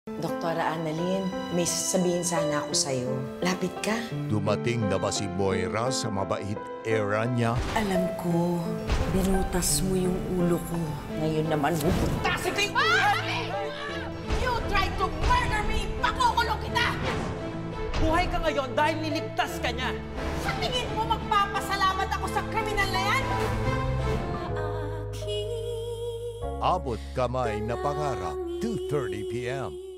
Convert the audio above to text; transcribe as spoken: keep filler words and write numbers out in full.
Doktora Annalyn, may sasabihin sana ako sa'yo. Lapit ka. Dumating na ba si Moira sa mabait era niya? Alam ko, binutas mo yung ulo ko. Ngayon naman, bubutasin ko yung ulo! You tried to murder me! Pakukulong kita! Buhay ka ngayon dahil niligtas ka niya. Sa tingin mo magpapasalamat ako sa kriminal na yan? Abot kamay na pangarap, two thirty p m